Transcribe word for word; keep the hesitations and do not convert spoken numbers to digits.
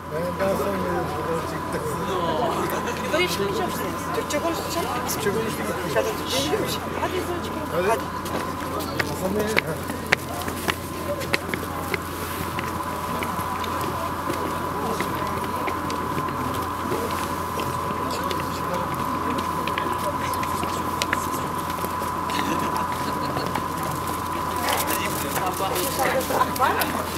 Ben daha sonra buradan çıktım. Yukarıya çıkmayacağım işte. Türkçe konuşacağım. Türkçe konuştuk. Dışarıda Türkçe biliyor musun? Hadi yukarı çıkalım. Hadi. Hadi. Hasan Bey. Dışarıda bırak var mı?